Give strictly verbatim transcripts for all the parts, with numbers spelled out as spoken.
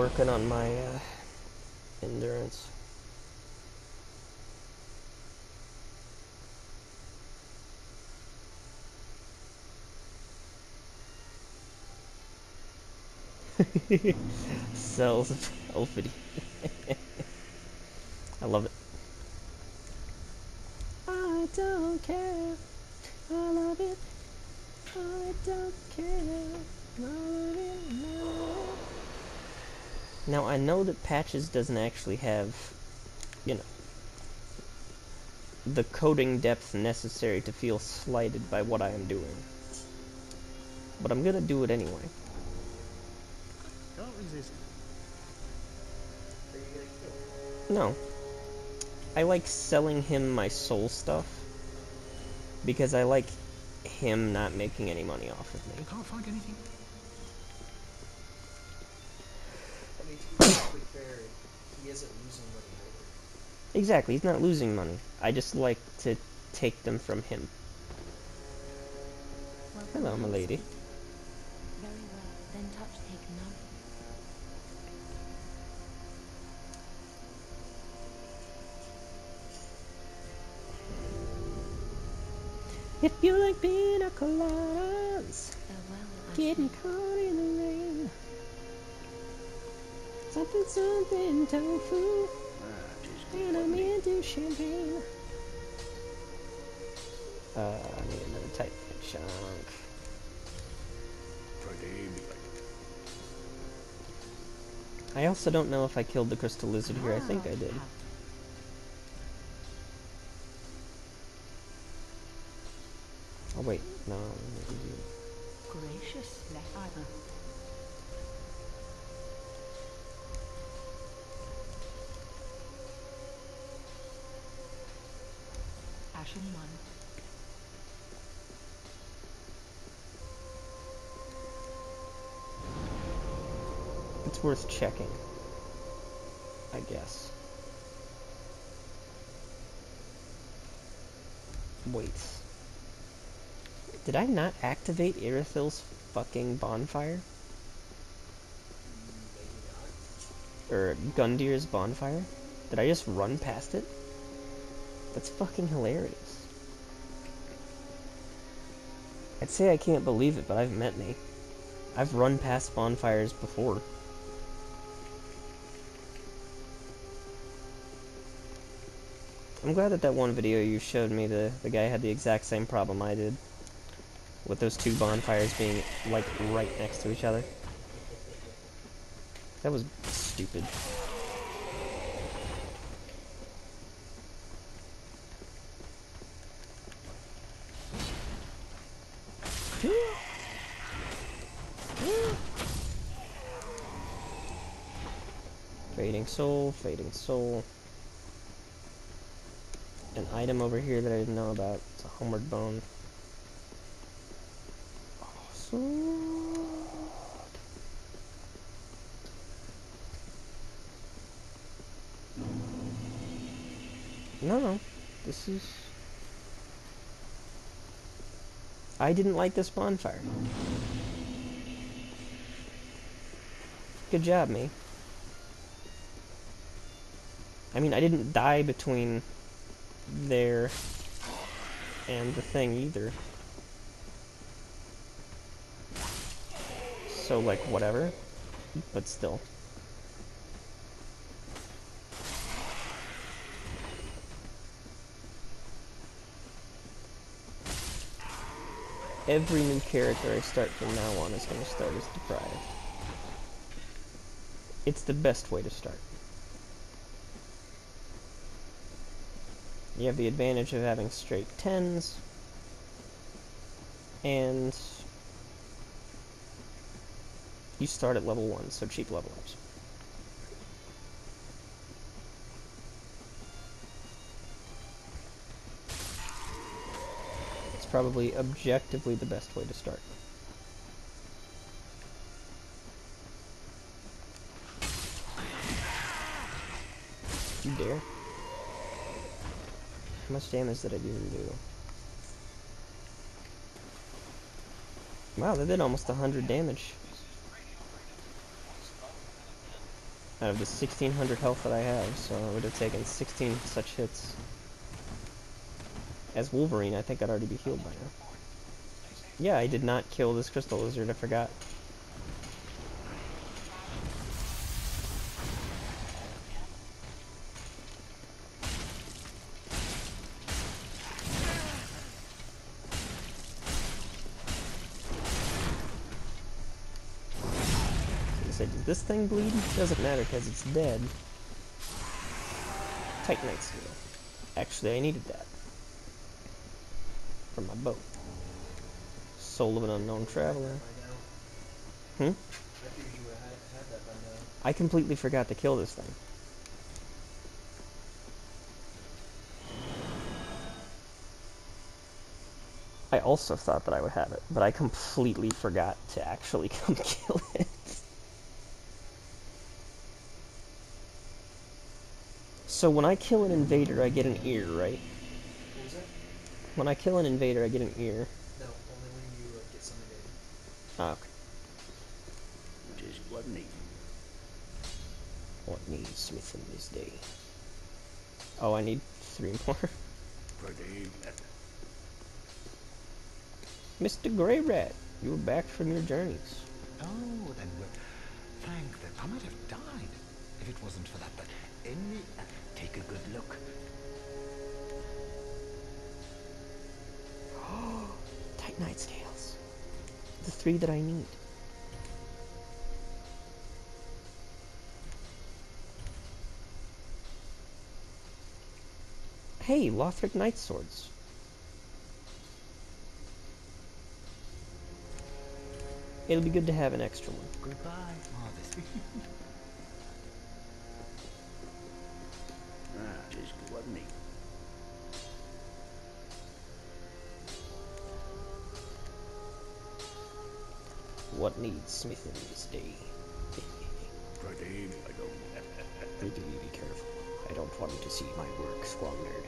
working on my uh, endurance. Cells of Elfity. I love it. I don't care. I love it. I don't care. I love it. I love it. Now I know that Patches doesn't actually have, you know, the coding depth necessary to feel slighted by what I am doing. But I'm gonna do it anyway. Can't resist. Are you gonna kill him? No. I like selling him my soul stuff because I like him not making any money off of me. Can't find anything. I mean, to be perfectly fair, he isn't losing money either. Exactly, he's not losing money. I just like to take them from him. Welcome, Hello, my lady. Very well, then touch take none. If you like pina coladas, Farewell, getting Ashley. caught in the rain, something, something tofu, and I'm into champagne. Uh, I need another type of chunk. I also don't know if I killed the crystal lizard here. I think I did. Oh wait, no. Gracious, left either. Ashen one. It's worth checking, I guess. Wait. Did I not activate Irithil's fucking bonfire? Maybe not. Or Gundir's bonfire? Did I just run past it? That's fucking hilarious. I'd say I can't believe it, but I've met me. I've run past bonfires before. I'm glad that that one video you showed me, the, the guy had the exact same problem I did. With those two bonfires being, like, right next to each other. That was stupid. Fading soul, fading soul. An item over here that I didn't know about. It's a homeward bone. Awesome. No, no. This is... I didn't like this bonfire. Good job, me. I mean, I didn't die between there and the thing either. So, like, whatever. But still. Every new character I start from now on is going to start as deprived. It's the best way to start. You have the advantage of having straight tens, and you start at level one, so cheap level ups. It's probably objectively the best way to start. You dare? How much damage did I even do? Wow, they did almost a hundred damage. out of the sixteen hundred health that I have, so I would have taken sixteen such hits. As Wolverine, I think I'd already be healed by now. Yeah, I did not kill this crystal lizard, I forgot. So does this thing bleed? Doesn't matter because it's dead. Titanite steel. Actually, I needed that. For my boat. Soul of an unknown traveler. Hmm? I figured you would have had, had that by now. I completely forgot to kill this thing. I also thought that I would have it, but I completely forgot to actually come kill it. So when I kill an invader, I get an ear, right? What was that? When I kill an invader, I get an ear. No, only when you uh, get something in. Ah, okay. Just what need. What needs smithing this day? Oh, I need three more. Pretty. Mister Grey Rat, you were back from your journeys. Oh, then we're thank that I might have died if it wasn't for that. But any, uh, take a good look. Titanite scales. The three that I need. Hey, Lothric Knight Swords. It'll be good to have an extra one. Goodbye, Marvis. Ah, just what need. What needs smithing this day? Pretty. I don't. Pretty, be careful. I don't want to see my work squandered.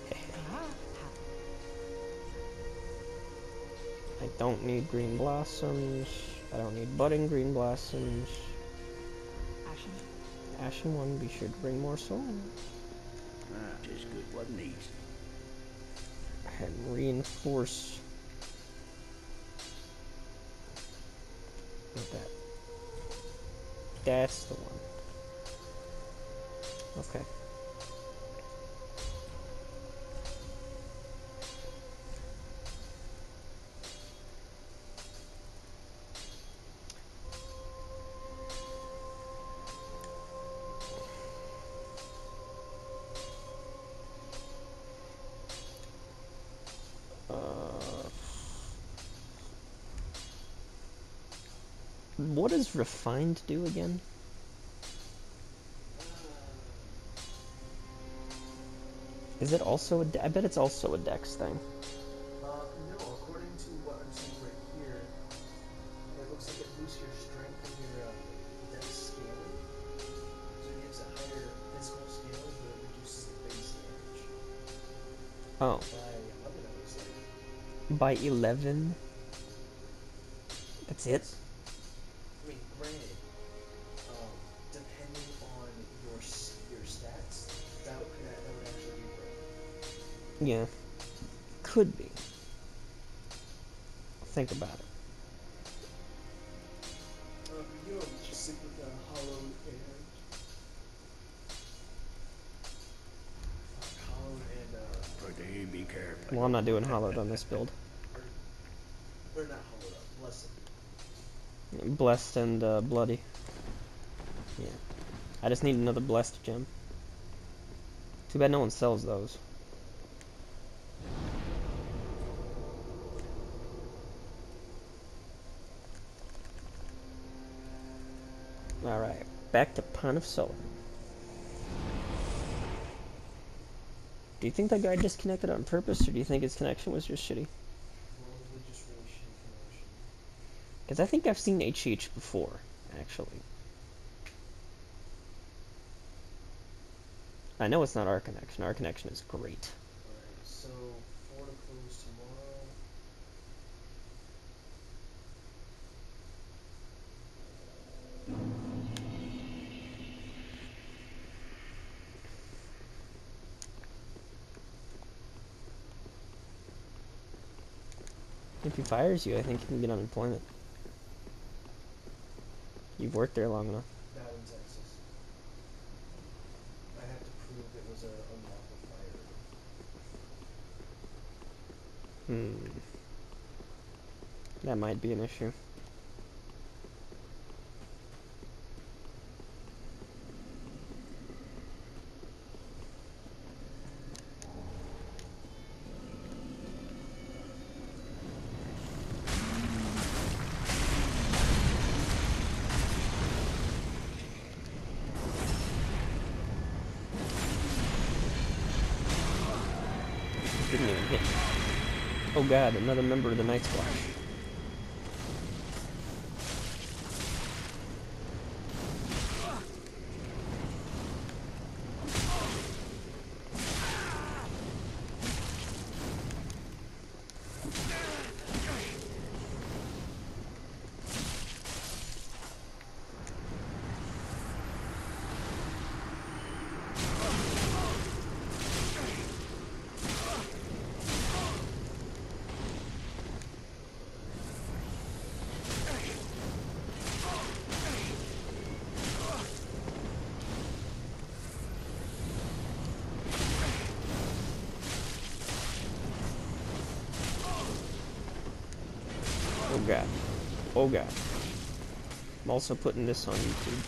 I don't need green blossoms. I don't need budding green blossoms. Ashen. Ashen one, be sure to bring more souls. Ah, just good what needs. And reinforce. Like that. That's the one. Okay. What does refined do again? Is it also a de- I bet it's also a dex thing. Uh, no, according to what I'm seeing right here, it looks like it boosts your strength and your uh, dex scaling. So it gives a higher physical scaling, but it reduces the base damage Oh, by eleven, it looks like. by eleven? That's it? I mean, granted, um, depending on your s- your stats, that would, that, that would actually be right. Yeah. Could be. Think about it. Um, you know, just stick with the hollow and fuck, hollow and uh, Pretty. Be careful. Well, I'm not doing hollowed on this build. or, or not hollowed up, blessed. Blessed and uh, bloody. Yeah. I just need another blessed gem. Too bad no one sells those. Alright, back to Pond of Sullivan. Do you think that guy disconnected on purpose, or do you think his connection was just shitty? Probably just really shitty connection. Because I think I've seen H H before, actually. I know it's not our connection. Our connection is great. Alright, so four to close tomorrow. If he fires you, I think you can get unemployment. You've worked there long enough. Not in Texas. I have to prove it was a unlawful fire. Hmm. That might be an issue. Didn't even hit. Oh god, another member of the Night's Watch. Oh god. Oh god. I'm also putting this on YouTube.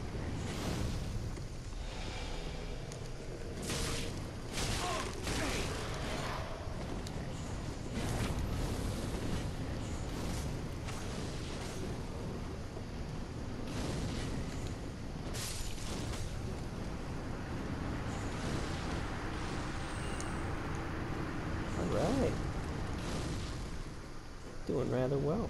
Alright. Doing rather well.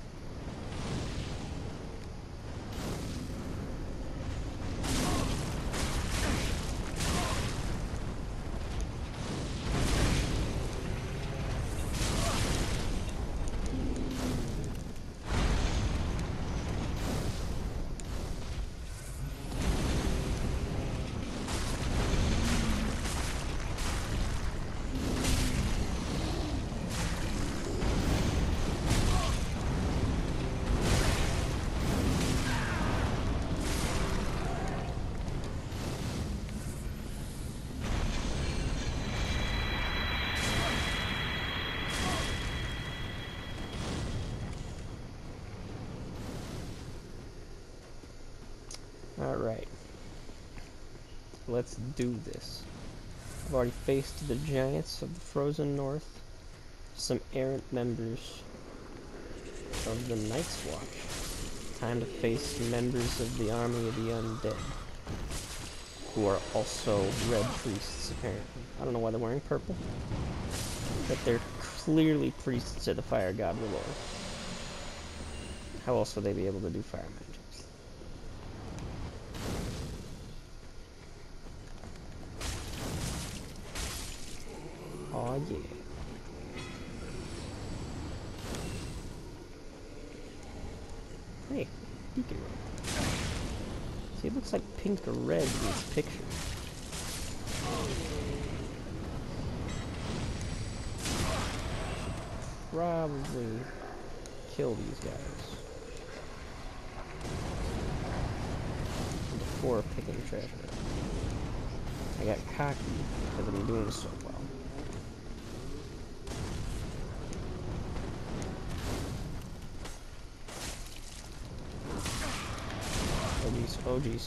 Alright. Let's do this. I've already faced the giants of the frozen north, some errant members of the Night's Watch. Time to face members of the army of the undead, who are also red priests, apparently. I don't know why they're wearing purple, but they're clearly priests to the fire god R'hllor. How else would they be able to do fire magics? Oh yeah. Hey, beacon rope. See, it looks like pink or red in this picture. Probably kill these guys before picking treasure. I got cocky because I'm doing so well. Oh geez, oh geez.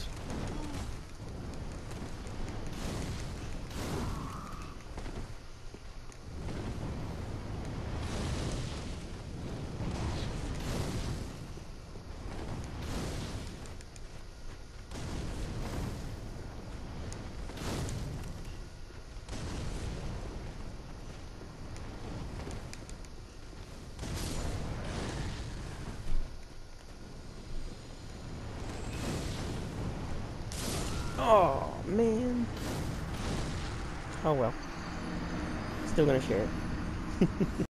Oh, man. Oh, well. Still gonna share it.